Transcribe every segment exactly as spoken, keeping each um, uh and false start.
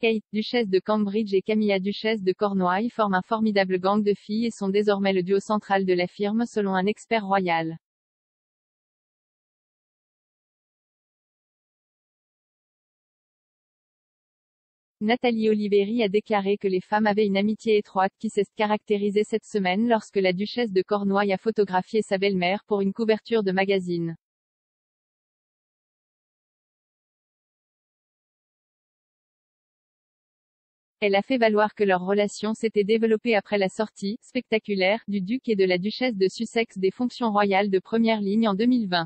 Kate, duchesse de Cambridge et Camilla, duchesse de Cornouailles forment un formidable gang de filles et sont désormais le duo central de la firme selon un expert royal. Nathalie Oliveri a déclaré que les femmes avaient une amitié étroite qui s'est caractérisée cette semaine lorsque la duchesse de Cornouailles a photographié sa belle-mère pour une couverture de magazine. Elle a fait valoir que leur relation s'était développée après la sortie, spectaculaire, du duc et de la duchesse de Sussex des fonctions royales de première ligne en deux mille vingt.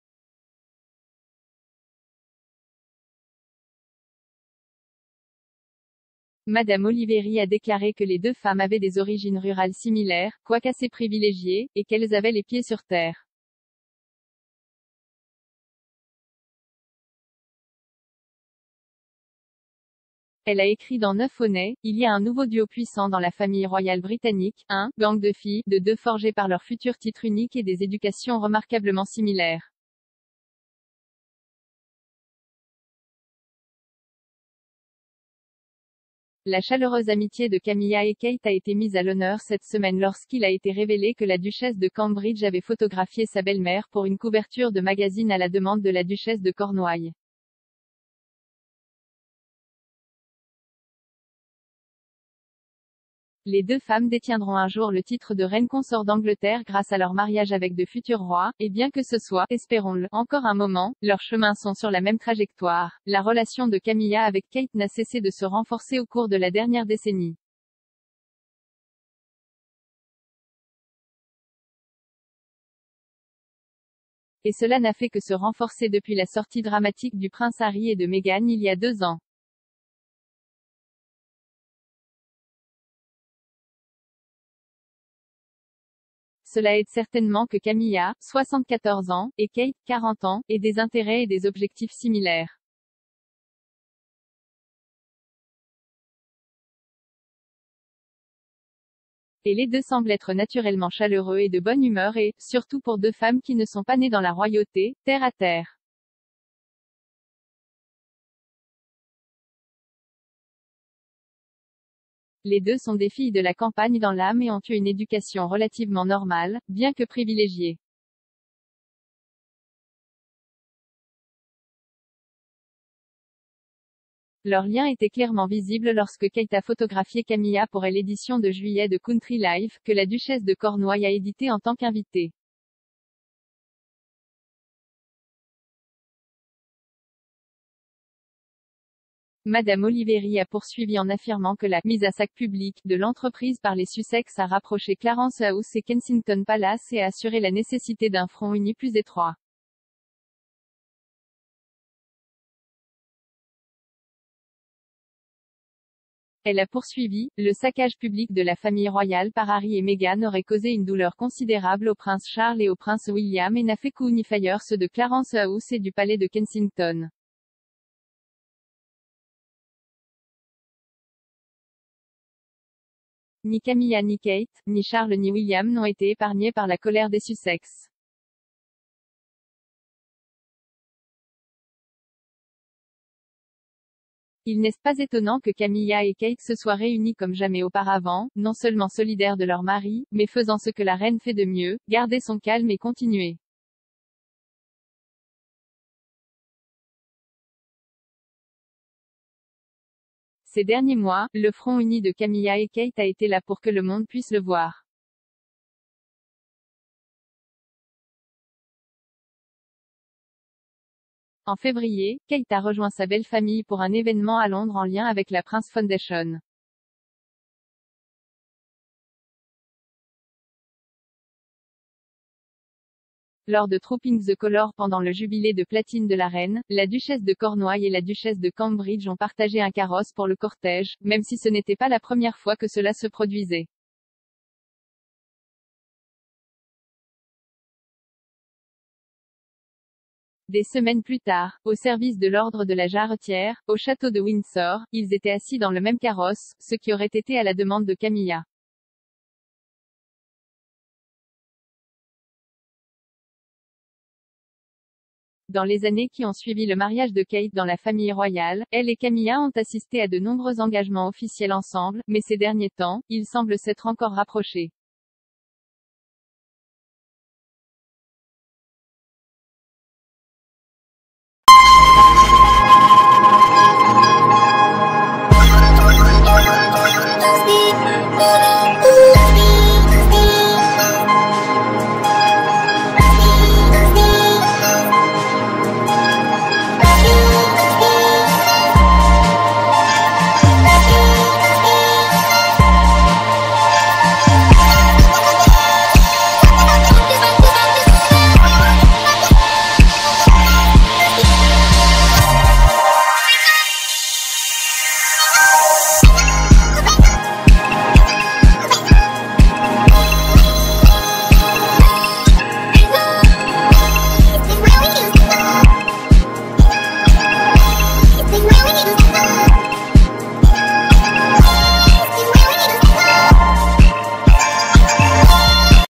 Madame Oliveri a déclaré que les deux femmes avaient des origines rurales similaires, quoique assez privilégiées, et qu'elles avaient les pieds sur terre. Elle a écrit dans Neuf Honnêts, il y a un nouveau duo puissant dans la famille royale britannique, un gang de filles, de deux forgées par leur futur titre unique et des éducations remarquablement similaires. La chaleureuse amitié de Camilla et Kate a été mise à l'honneur cette semaine lorsqu'il a été révélé que la duchesse de Cambridge avait photographié sa belle-mère pour une couverture de magazine à la demande de la duchesse de Cornouailles. Les deux femmes détiendront un jour le titre de reine consort d'Angleterre grâce à leur mariage avec de futurs rois, et bien que ce soit, espérons-le, encore un moment, leurs chemins sont sur la même trajectoire. La relation de Camilla avec Kate n'a cessé de se renforcer au cours de la dernière décennie. Et cela n'a fait que se renforcer depuis la sortie dramatique du prince Harry et de Meghan il y a deux ans. Cela aide certainement que Camilla, soixante-quatorze ans, et Kate, quarante ans, aient des intérêts et des objectifs similaires. Et les deux semblent être naturellement chaleureux et de bonne humeur et, surtout pour deux femmes qui ne sont pas nées dans la royauté, terre à terre. Les deux sont des filles de la campagne dans l'âme et ont eu une éducation relativement normale, bien que privilégiée. Leur lien était clairement visible lorsque Kate a photographié Camilla pour l'édition de juillet de Country Life, que la duchesse de Cornouailles a édité en tant qu'invitée. Madame Oliveri a poursuivi en affirmant que la mise à sac publique de l'entreprise par les Sussex a rapproché Clarence House et Kensington Palace et a assuré la nécessité d'un front uni plus étroit. Elle a poursuivi, le saccage public de la famille royale par Harry et Meghan aurait causé une douleur considérable au prince Charles et au prince William et n'a fait qu'unifier ceux de Clarence House et du palais de Kensington. Ni Camilla ni Kate, ni Charles ni William n'ont été épargnés par la colère des Sussex. Il n'est pas étonnant que Camilla et Kate se soient réunies comme jamais auparavant, non seulement solidaires de leur mari, mais faisant ce que la reine fait de mieux, garder son calme et continuer. Ces derniers mois, le front uni de Camilla et Kate a été là pour que le monde puisse le voir. En février, Kate a rejoint sa belle famille pour un événement à Londres en lien avec la Prince Foundation. Lors de Trooping the Colour pendant le jubilé de platine de la reine, la duchesse de Cornouailles et la duchesse de Cambridge ont partagé un carrosse pour le cortège, même si ce n'était pas la première fois que cela se produisait. Des semaines plus tard, au service de l'ordre de la Jarretière, au château de Windsor, ils étaient assis dans le même carrosse, ce qui aurait été à la demande de Camilla. Dans les années qui ont suivi le mariage de Kate dans la famille royale, elle et Camilla ont assisté à de nombreux engagements officiels ensemble, mais ces derniers temps, ils semblent s'être encore rapprochés.